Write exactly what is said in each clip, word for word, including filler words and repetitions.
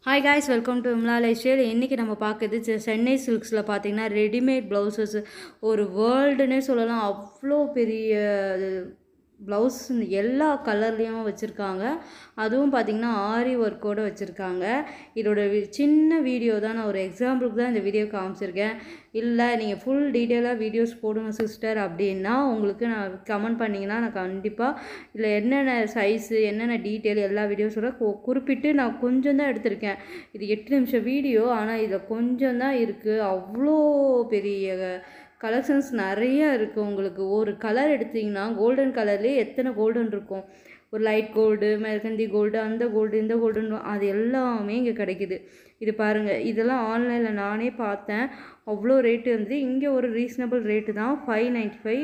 Hi guys, welcome to Vimala lifestyle. இன்னைக்கு நம்ம பார்க்கிறது சென்னை சில்க்ஸ்ல பாத்தீங்கன்னா ரெடிமேட் பிளவுசஸ் ஒரு வேர்ல்டுனே சொல்லலாம். அவ்வளோ பெரிய பிளவுஸ் எல்லா கலர்லயும் வச்சிருக்காங்க. அதுவும் பாத்தீங்கன்னா ஆரி வர்க்கோட வச்சிருக்காங்க. இதோட சின்ன வீடியோ தான், நான் ஒரு எக்ஸாம்பிளுக்கு தான் இந்த வீடியோ காமிச்சிருக்கேன். இல்ல நீங்க ஃபுல் டீடைலா வீடியோஸ் போடுங்க சிஸ்டர் அப்படின்னா உங்களுக்கு நான் கமெண்ட் பண்ணீங்கன்னா நான் கண்டிப்பா இல்ல என்னென்ன சைஸ் என்னென்ன டீடைல் எல்லா வீடியோஸோட குறிப்பிட்டு நான் கொஞ்சம் தான் எடுத்திருக்கேன். இது எட்டு நிமிஷம் வீடியோ, ஆனா இதுல கொஞ்சம் தான் இருக்கு. அவ்வளோ பெரிய கலெக்ஷன்ஸ் நிறைய இருக்குது. உங்களுக்கு ஒரு கலர் எடுத்திங்கன்னா கோல்டன் கலர்லேயே எத்தனை கோல்டன் இருக்கும், ஒரு லைட் கோல்டு, மெஹந்தி கோல்டு, அந்த கோல்டு, இந்த கோல்டுன்னு அது எல்லாமே இங்கே கிடைக்குது. இது பாருங்கள், இதெல்லாம் ஆன்லைனில் நானே பார்த்தேன். அவ்வளோ ரேட்டு வந்து இங்கே ஒரு ரீசனபிள் ரேட்டு தான், ஃபைவ் நைன்ட்டி ஃபைவ்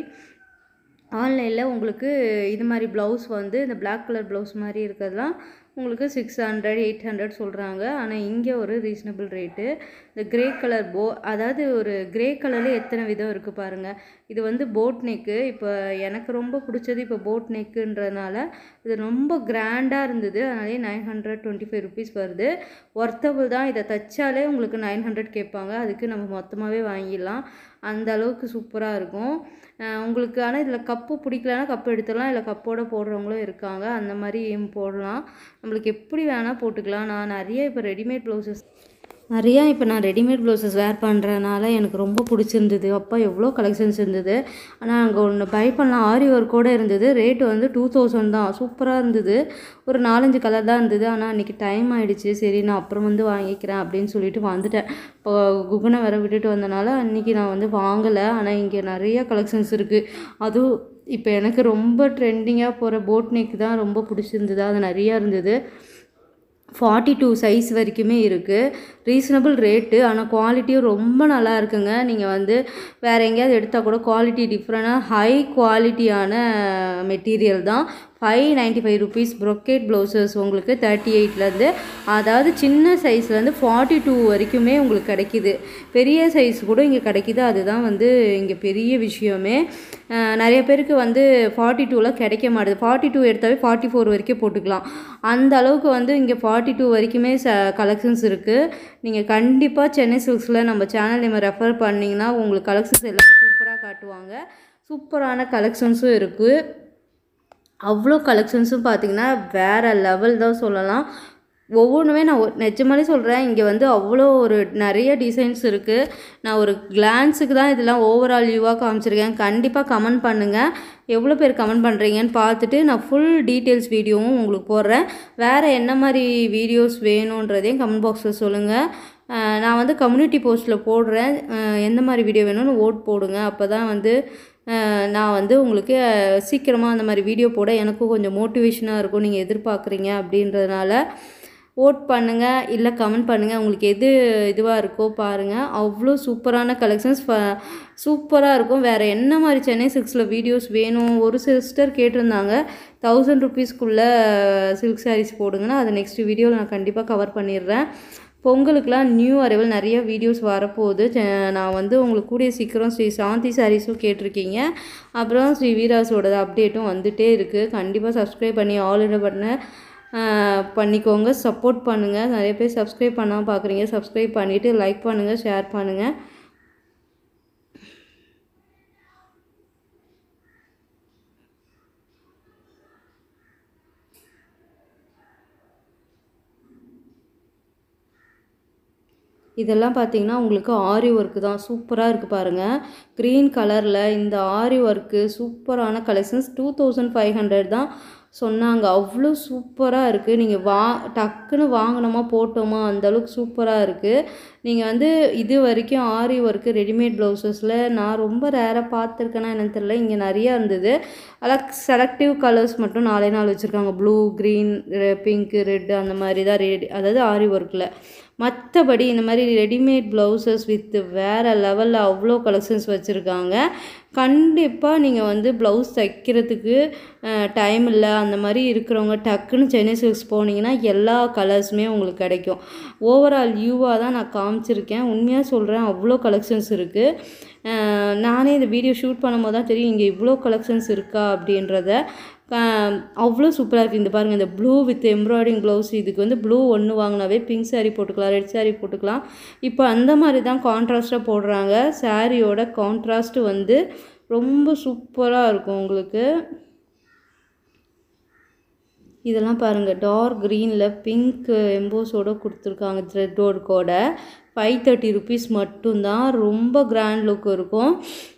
ஆன்லைனில் உங்களுக்கு இது மாதிரி ப்ளவுஸ் வந்து இந்த பிளாக் கலர் ப்ளவுஸ் மாதிரி இருக்கிறதுலாம் உங்களுக்கு சிக்ஸ் ஹண்ட்ரட் எயிட் ஹண்ட்ரட் சொல்கிறாங்க. ஆனால் இங்கே ஒரு ரீசனபிள் ரேட்டு. இந்த கிரே கலர் போ அதாவது ஒரு கிரே கலரில் எத்தனை விதம் இருக்குது பாருங்கள். இது வந்து போட் நெக்கு. இப்போ எனக்கு ரொம்ப பிடிச்சது இப்போ போட் நெக்குன்றதுனால இது ரொம்ப கிராண்டாக இருந்தது. அதனாலே nine hundred twenty five rupees வருது. ஒர்த்தபிள் தான். இதை தைச்சாலே உங்களுக்கு நைன் ஹண்ட்ரட் கேட்பாங்க. அதுக்கு நம்ம மொத்தமாகவே வாங்கிடலாம். அந்த அளவுக்கு சூப்பராக இருக்கும் உங்களுக்கு. ஆனால் இதில் கப்பு பிடிக்கலன்னா கப்பு எடுத்துடலாம், இல்லை கப்போடு போடுறவங்களும் இருக்காங்க. அந்த மாதிரி போடலாம், நம்மளுக்கு எப்படி வேணால் போட்டுக்கலாம். நான் நிறைய இப்போ ரெடிமேட் ப்ளவுசஸ் நிறையா இப்போ நான் ரெடிமேட் ப்ளவுசஸ் வேர் பண்ணுறதுனால எனக்கு ரொம்ப பிடிச்சிருந்தது. அப்போ எவ்வளோ கலெக்ஷன்ஸ் இருந்தது. ஆனால் அங்கே ஒன்று பை பண்ணலாம், ஆரி ஒர்க்கோடு இருந்தது. ரேட்டு வந்து டூ தௌசண்ட் தான். சூப்பராக இருந்தது. ஒரு நாலஞ்சு கலர் தான் இருந்தது. ஆனால் அன்றைக்கி டைம் ஆகிடுச்சு. சரி நான் அப்புறம் வந்து வாங்கிக்கிறேன் அப்படின்னு சொல்லிட்டு வந்துட்டேன். இப்போ குகனை வேற விட்டுட்டு வந்தனால அன்றைக்கி நான் வந்து வாங்கலை. ஆனால் இங்கே நிறைய கலெக்ஷன்ஸ் இருக்குது. அதுவும் இப்போ எனக்கு ரொம்ப ட்ரெண்டிங்காக போகிற போட் நெக் தான் ரொம்ப பிடிச்சிருந்தது. அது நிறையா இருந்தது. ஃபார்ட்டி டூ சைஸ் வரைக்குமே இருக்குது. ரீசனபிள் ரேட்டு, ஆனால் குவாலிட்டியும் ரொம்ப நல்லா இருக்குங்க. நீங்கள் வந்து வேறு எங்கேயாவது எடுத்தால் கூட குவாலிட்டி டிஃப்ரெண்டாக ஹை குவாலிட்டியான மெட்டீரியல் தான். Five ninety five rupees brocade blouses உங்களுக்கு தேர்ட்டி எயிட்லேருந்து அதாவது சின்ன சைஸ்லேருந்து ஃபார்ட்டி டூ வரைக்குமே உங்களுக்கு கிடைக்கிது. பெரிய சைஸ் கூட இங்கே கிடைக்கிது. அதுதான் வந்து இங்கே பெரிய விஷயமே. நிறைய பேருக்கு வந்து ஃபார்ட்டி டூவில் கிடைக்க மாட்டுது. ஃபார்ட்டி டூ எடுத்தாவே ஃபார்ட்டி ஃபோர் வரைக்கும் போட்டுக்கலாம். அந்த அளவுக்கு வந்து இங்கே ஃபார்ட்டி டூ வரைக்குமே ச கலெக்ஷன்ஸ் இருக்குது. நீங்கள் கண்டிப்பாக சென்னை சில்க்ஸில் நம்ம சேனல் நம்ம ரெஃபர் பண்ணிங்கன்னா உங்களுக்கு கலெக்ஷன்ஸ் எல்லாம் சூப்பராக காட்டுவாங்க. சூப்பரான கலெக்ஷன்ஸும் இருக்குது. அவ்வளோ கலெக்ஷன்ஸும் பார்த்திங்கன்னா வேறு லெவல் தான் சொல்லலாம். ஒவ்வொன்றுமே நான் நிஜமாலே சொல்கிறேன், இங்கே வந்து அவ்வளோ ஒரு நிறைய டிசைன்ஸ் இருக்குது. நான் ஒரு கிளான்ஸுக்கு தான் இதெல்லாம் ஓவரால் வியூவாக காமிச்சிருக்கேன். கண்டிப்பாக கமெண்ட் பண்ணுங்கள், எவ்வளோ பேர் கமெண்ட் பண்ணுறீங்கன்னு பார்த்துட்டு நான் ஃபுல் டீட்டெயில்ஸ் வீடியோவும் உங்களுக்கு போடுறேன். வேறு என்ன மாதிரி வீடியோஸ் வேணுன்றதையும் கமெண்ட் பாக்ஸில் சொல்லுங்கள். நான் வந்து கம்யூனிட்டி போஸ்ட்டில் போடுறேன். எந்த மாதிரி வீடியோ வேணும்னு ஓட் போடுங்க. அப்போ தான் வந்து நான் வந்து உங்களுக்கு சீக்கிரமாக அந்த மாதிரி வீடியோ போட எனக்கும் கொஞ்சம் மோட்டிவேஷனாக இருக்கும். நீங்கள் எதிர்பார்க்குறீங்க அப்படின்றதுனால ஓட் பண்ணுங்கள், இல்லை கமெண்ட் பண்ணுங்கள். உங்களுக்கு எது இதுவாக இருக்கோ பாருங்கள். அவ்வளோ சூப்பரான கலெக்ஷன்ஸ் சூப்பராக இருக்கும். வேறு என்ன மாதிரி சென்னை சில்க்ஸில் வீடியோஸ் வேணும், ஒரு சிஸ்டர் கேட்டிருந்தாங்க தௌசண்ட் ருபீஸ்க்குள்ளே சில்க் சாரீஸ் போடுங்கன்னா அது நெக்ஸ்ட் வீடியோவில் நான் கண்டிப்பாக கவர் பண்ணிடுறேன். பொங்கலுக்கெலாம் நியூ அரைவல் நிறைய வீடியோஸ் வரப்போகுது. நான் வந்து உங்களுக்கு கூடிய சீக்கிரம் ஸ்ரீ சாந்தி சாரீஸும் கேட்டிருக்கீங்க. அப்புறம் ஸ்ரீ வீராஸோட அப்டேட்டும் வந்துகிட்டே இருக்குது. கண்டிப்பாக சப்ஸ்கிரைப் பண்ணி ஆல்ரெடி பண்ண பண்ணிக்கோங்க, சப்போர்ட் பண்ணுங்கள். நிறைய பேர் சப்ஸ்கிரைப் பண்ணாமல் பார்க்குறீங்க. சப்ஸ்கிரைப் பண்ணிவிட்டு லைக் பண்ணுங்கள், ஷேர் பண்ணுங்கள். இதெல்லாம் பார்த்தீங்கன்னா உங்களுக்கு ஆரி ஒர்க்கு தான். சூப்பராக இருக்குது பாருங்கள். க்ரீன் கலரில் இந்த ஆரி ஒர்க்கு சூப்பரான collections. Two thousand five hundred தான் சொன்னாங்க. அவ்வளோ சூப்பராக இருக்குது. நீங்கள் வா டக்குன்னு வாங்கினோமா போட்டோமா அந்தளவுக்கு சூப்பராக இருக்குது. நீங்கள் வந்து இது வரைக்கும் ஆரி ஒர்க்கு ரெடிமேட் ப்ளவுசஸில் நான் ரொம்ப ரேராக பார்த்துருக்கேன்னா என்னன்னு தெரியல. இங்கே நிறையா இருந்தது. அதெல்லாம் செலக்டிவ் கலர்ஸ் மட்டும் நாலே நாள் வச்சுருக்காங்க. ப்ளூ, க்ரீன், பிங்க்கு, ரெட்டு அந்த மாதிரி தான் ரெடி அதாவது ஆரி ஒர்க்கில். மற்றபடி இந்த மாதிரி ரெடிமேட் ப்ளவுசஸ் வித் வேறு லெவலில் அவ்வளோ கலெக்ஷன்ஸ் வச்சுருக்காங்க. கண்டிப்பாக நீங்கள் வந்து ப்ளவுஸ் தைக்கிறதுக்கு டைம் இல்லை அந்த மாதிரி இருக்கிறவங்க டக்குன்னு சென்னை சில்க்ஸ் போனீங்கன்னா எல்லா கலர்ஸுமே உங்களுக்கு கிடைக்கும். ஓவரால் வியூவாக தான் நான் காமிச்சிருக்கேன். உண்மையாக சொல்கிறேன், அவ்வளோ கலெக்ஷன்ஸ் இருக்குது. நானே இந்த வீடியோ ஷூட் பண்ணும்போது தான் தெரியும் இங்கே இவ்வளோ கலெக்ஷன்ஸ் இருக்கா அப்படின்றத. அவ்வளோ சூப்பராக இருக்குது. இந்த பாருங்கள், இந்த ப்ளூ வித் எம்ப்ராய்டிங் ப்ளவுஸ். இதுக்கு வந்து ப்ளூ ஒன்று வாங்கினாவே பிங்க் சாரீ போட்டுக்கலாம், ரெட் சாரீ போட்டுக்கலாம். இப்போ அந்த மாதிரி தான் கான்ட்ராஸ்ட்டாக போடுறாங்க. சாரியோட கான்ட்ராஸ்ட்டு வந்து ரொம்ப சூப்பராக இருக்கும் உங்களுக்கு. இதெல்லாம் பாருங்கள், டார்க் க்ரீனில் பிங்க் எம்போஸோடு கொடுத்துருக்காங்க த்ரெட் ஒர்க்கோட. ஃபைவ் தேர்ட்டி ருபீஸ் மட்டும்தான். ரொம்ப கிராண்ட் லுக் இருக்கும்.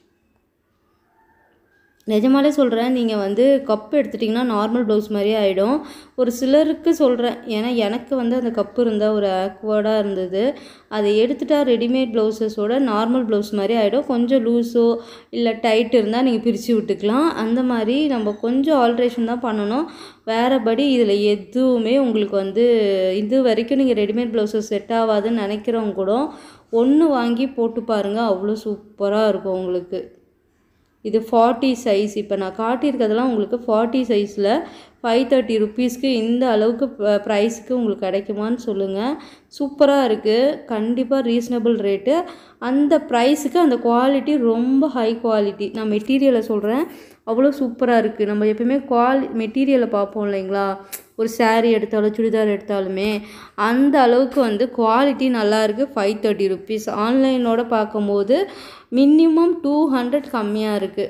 நிஜமாலே சொல்கிறேன், நீங்கள் வந்து கப்பு எடுத்துட்டிங்கன்னா நார்மல் ப்ளவுஸ் மாதிரியே ஆகிடும். ஒரு சிலருக்கு சொல்கிறேன், ஏன்னா எனக்கு வந்து அந்த கப்பு இருந்தால் ஒரு ஆக்வர்டாக இருந்தது. அதை எடுத்துட்டால் ரெடிமேட் ப்ளவுஸஸோட நார்மல் ப்ளவுஸ் மாதிரி ஆகிடும். கொஞ்சம் லூஸோ இல்லை டைட் இருந்தால் நீங்கள் பிரித்து விட்டுக்கலாம். அந்த மாதிரி நம்ம கொஞ்சம் ஆல்ட்ரேஷன் தான் பண்ணணும். வேறுபடி இதில் எதுவுமே உங்களுக்கு வந்து இது வரைக்கும் நீங்கள் ரெடிமேட் ப்ளவுஸஸ் செட் ஆகாதுன்னு நினைக்கிறவங்க கூட ஒன்று வாங்கி போட்டு பாருங்கள், அவ்வளோ சூப்பராக இருக்கும் உங்களுக்கு. இது ஃபார்ட்டி சைஸ். இப்போ நான் காட்டியிருக்கிறதெல்லாம் உங்களுக்கு ஃபார்ட்டி சைஸில் ஃபைவ் தேர்ட்டி ருப்பீஸ்க்கு இந்த அளவுக்கு ப்ரைஸுக்கு உங்களுக்கு கிடைக்குமான்னு சொல்லுங்கள். சூப்பராக இருக்குது. கண்டிப்பாக ரீசனபிள் ரேட்டு. அந்த ப்ரைஸுக்கு அந்த குவாலிட்டி ரொம்ப ஹை குவாலிட்டி. நான் மெட்டீரியலை சொல்கிறேன், அவ்வளோ சூப்பராக இருக்குது. நம்ம எப்பயுமே குவாலி மெட்டீரியலை பார்ப்போம் இல்லைங்களா, ஒரு சாரீ எடுத்தாலும் சுடிதார் எடுத்தாலுமே அந்த அளவுக்கு வந்து குவாலிட்டி நல்லாயிருக்கு. ஃபைவ் தேர்ட்டி ருப்பீஸ் ஆன்லைனோட பார்க்கும்போது மினிமம் டூ ஹண்ட்ரட் கம்மியாக இருக்குது.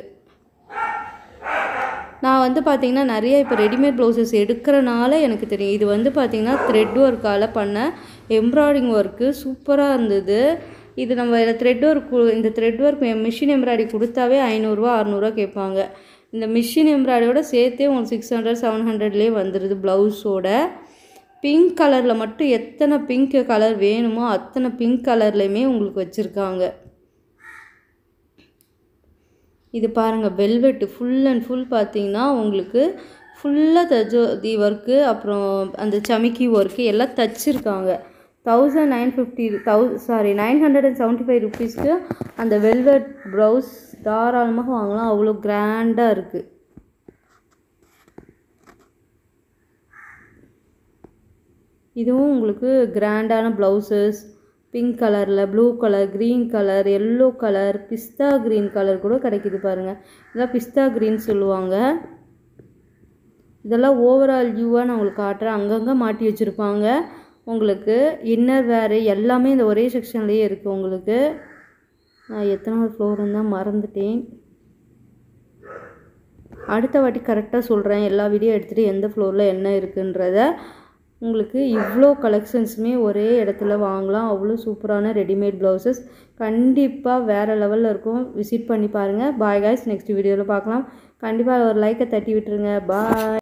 நான் வந்து பார்த்திங்கன்னா நிறைய இப்போ ரெடிமேட் ப்ளவுசஸ் எடுக்கிறனால எனக்கு தெரியும். இது வந்து பார்த்திங்கன்னா த்ரெட் ஒர்க்கால் பண்ண எம்ப்ராய்டிங் ஒர்க்கு சூப்பராக இருந்தது. இது நம்ம த்ரெட் ஒர்க், இந்த த்ரெட் ஒர்க் மிஷின் எம்ப்ராய்டி கொடுத்தாவே ஐநூறுரூவா அறநூறுவா கேட்பாங்க. இந்த மிஷின் எம்ப்ராய்டியோட சேர்த்தே உங்களுக்கு சிக்ஸ் ஹண்ட்ரட் செவன் ஹண்ட்ரட்லேயே வந்துடுது ப்ளவுஸோட. பிங்க் கலரில் மட்டும் எத்தனை பிங்க் கலர் வேணுமோ அத்தனை பிங்க் கலர்லேயுமே உங்களுக்கு வச்சுருக்காங்க. இது பாருங்கள், வெல்வெட்டு ஃபுல் அண்ட் ஃபுல் பார்த்தீங்கன்னா உங்களுக்கு ஃபுல்லாக தஜோதி ஒர்க்கு, அப்புறம் அந்த சமிக்கி ஒர்க்கு எல்லாம் தச்சுருக்காங்க. தௌசண்ட் நைன் ஃபிஃப்டி தௌ sorry nine hundred and seventy five ருப்பீஸ்க்கு அந்த வெல்வெட் ப்ளவுஸ் தாராளமாக வாங்கலாம். அவ்வளோ கிராண்டாக இருக்குது. இதுவும் உங்களுக்கு கிராண்டான ப்ளவுசஸ் பிங்க் கலரில், blue colour, green colour, yellow colour, பிஸ்தா க்ரீன் கலர் கூட கிடைக்கிது பாருங்கள். இதெல்லாம் பிஸ்தா க்ரீன் சொல்லுவாங்க. இதெல்லாம் ஓவரால் வியூவாக நான் உங்களுக்கு காட்டுறேன். அங்கங்கே மாட்டி வச்சுருப்பாங்க. உங்களுக்கு இன்னர் வேறு எல்லாமே இந்த ஒரே செக்ஷன்லேயே இருக்குது. உங்களுக்கு நான் எத்தனாவது ஃப்ளோருன்னு தான் மறந்துட்டேன். அடுத்த வாட்டி கரெக்டாக சொல்கிறேன். எல்லா வீடியோ எடுத்துகிட்டு எந்த ஃப்ளோரில் என்ன இருக்குன்றத. உங்களுக்கு இவ்வளோ கலெக்ஷன்ஸுமே ஒரே இடத்துல வாங்கலாம். அவ்வளோ சூப்பரான ரெடிமேட் ப்ளவுசஸ் கண்டிப்பாக வேறு லெவலில் இருக்கும். விசிட் பண்ணி பாருங்கள். பாய் காய்ஸ், நெக்ஸ்ட் வீடியோவில் பார்க்கலாம். கண்டிப்பாக ஒரு லைக்கை தட்டி விட்டுருங்க. பாய்.